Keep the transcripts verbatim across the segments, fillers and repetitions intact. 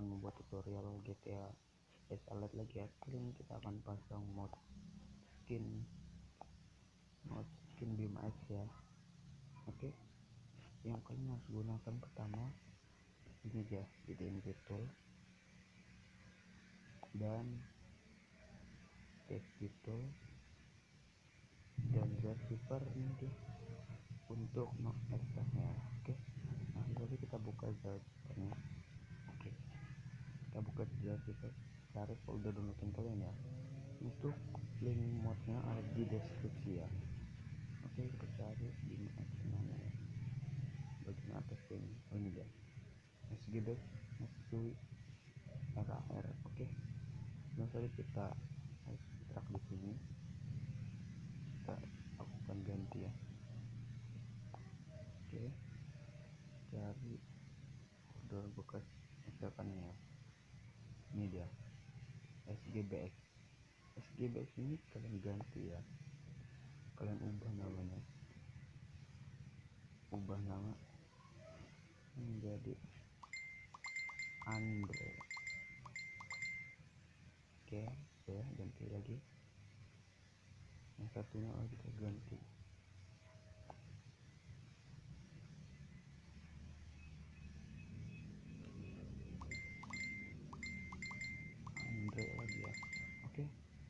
membuat tutorial G T A Salad lagi ya. Kali ini kita akan pasang mod skin mod skin Bima X ya. Oke, yang kalian harus gunakan pertama ini aja, D D M G tool dan text tool dan zipper ini dia untuk no extractnya. Oke, nah jadi kita buka zippernya. Oke, kita buka zipper, cari folder download kalian ya. Untuk link modnya ada di deskripsi ya. Oke, kita cari di mana ya, bagian atas ini. Oh ini dia, sgb matsui rar. Oke, langsung saja kita ekstrak di sini. Kita lakukan ganti ya. Oke, cari folder bekas ekstrakannya ya. Ini dia, sgbx. Sgbx ini kalian ganti ya, kalian ubah namanya, ubah nama menjadi Andre. Oke, ya ganti lagi. Yang satunya lagi kita ganti Andre lagi ya. Oke,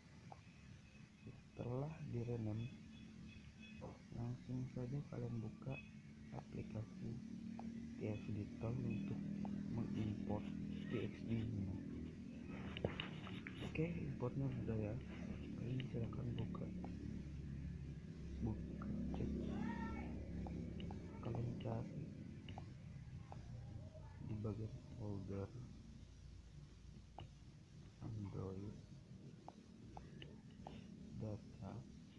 setelah direname langsung saja kalian buka aplikasi T X Digital untuk mengimport T X D nya. Oke, importnya sudah ya. Kalian silakan buka buka cek, kalian cari di bagian folder Android data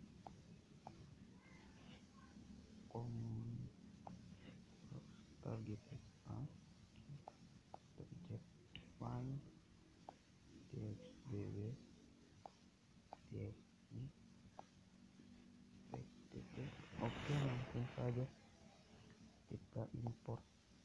komputer gitu ah pencet find txdb txd txt. Oke, langsung saja kita import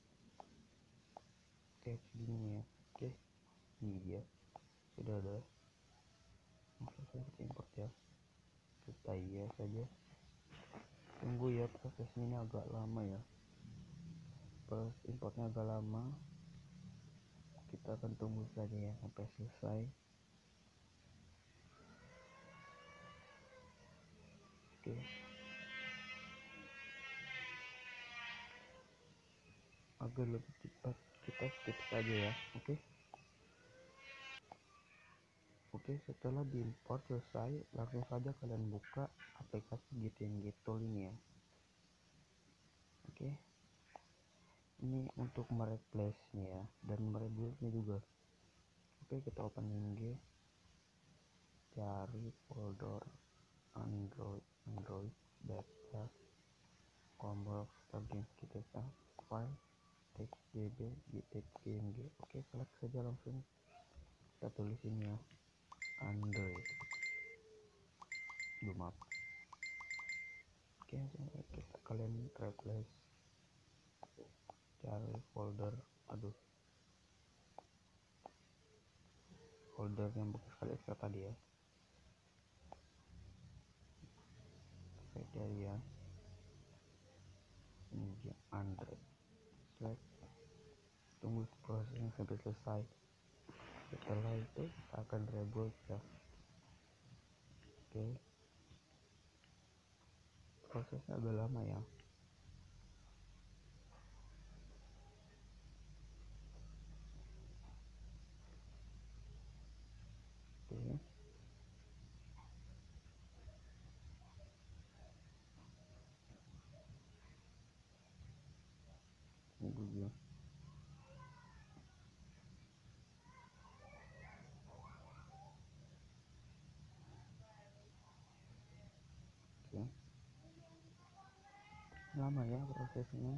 txd nya ya. Oke, ini dia sudah ada. Langsung saja kita import ya, kita iya saja. Tunggu ya, prosesnya ini agak lama ya, proses importnya agak lama. Kita akan tunggu saja ya sampai selesai. Oke, agar lebih cepat kita skip saja ya. Oke, oke setelah diimport selesai, langsung saja kalian buka aplikasi G T M G tool ini ya. Oke, ini untuk mereplace nya ya, dan merebuild nya juga. Oke, kita open G, cari folder Android Android data combo plugin, kita file txdb txdmg. Oke, select saja, langsung kita tulis ini ya, Android. Belum maaf. Oke, kita kalian replace, cari folder, aduh folder yang bekas kali ekstrak tadi ya, kriteria ini Android. Select, tunggu prosesnya sampai selesai. Setelah itu kita akan reboot ya. Oke, prosesnya agak lama ya. Oke, tunggu ya. Oke, lama ya prosesnya.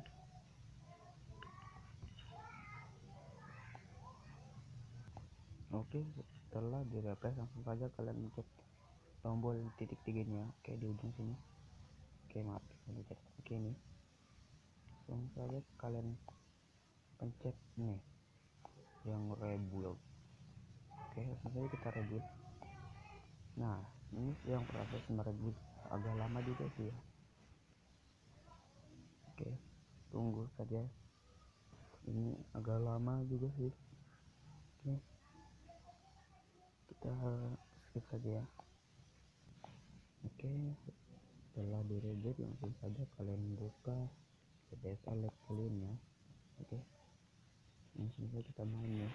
Oke, setelah di refresh langsung saja kalian pencet tombol titik tiganya. Oke, di ujung sini. Oke, maaf, pencet. Oke, ini langsung saja kalian pencet nih yang reboot. saja kita reboot. Nah ini yang proses mereboot agak lama juga sih ya. Oke, tunggu saja, ini agak lama juga sih. Oke, kita skip saja ya. Oke, setelah di reboot langsung saja kalian buka P D S L kalian ya. Oke, langsung saja kita main ya.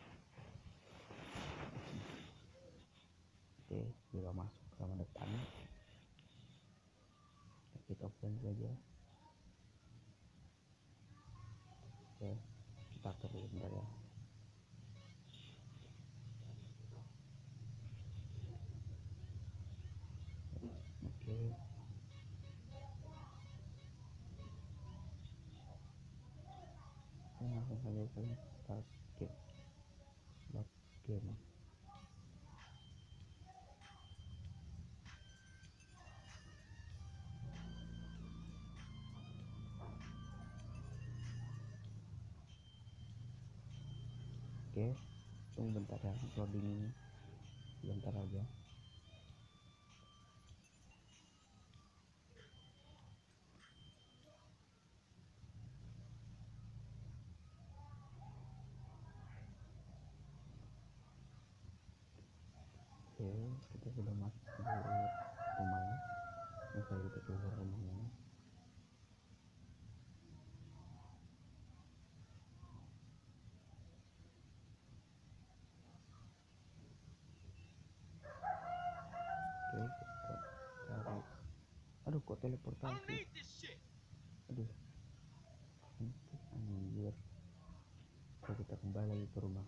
Oke, sudah masuk sama depan, kita open saja. Oke, kita terus bentar ya. Oke, ini langsung saja kalian start game, load game. Oke, tunggu bentar ya, loading bentar aja. Oke, kita sudah masuk ke rumahnya. Ini saya kita keluar rumahnya. Oke, kita cari. Aduh, kok teleportasi? Aduh, anjir. Oke, kita kembali lagi ke rumah.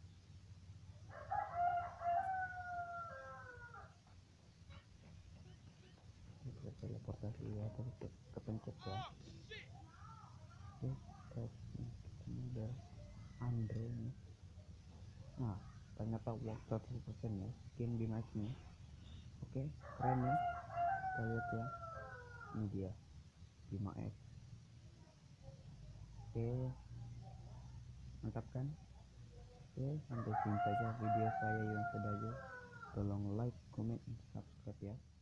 Kita teleportasi ya, tapi ke kepencet ya. Oke, kita ini ada Andre nih. Nah, ternyata work seratus persen ya skin di match nih. Oke, keren ya, kita lihat ya, ini dia lima X. Oke, mantap kan? Oke, sampai sini saja video saya yang sedaju. Tolong like, comment, dan subscribe ya.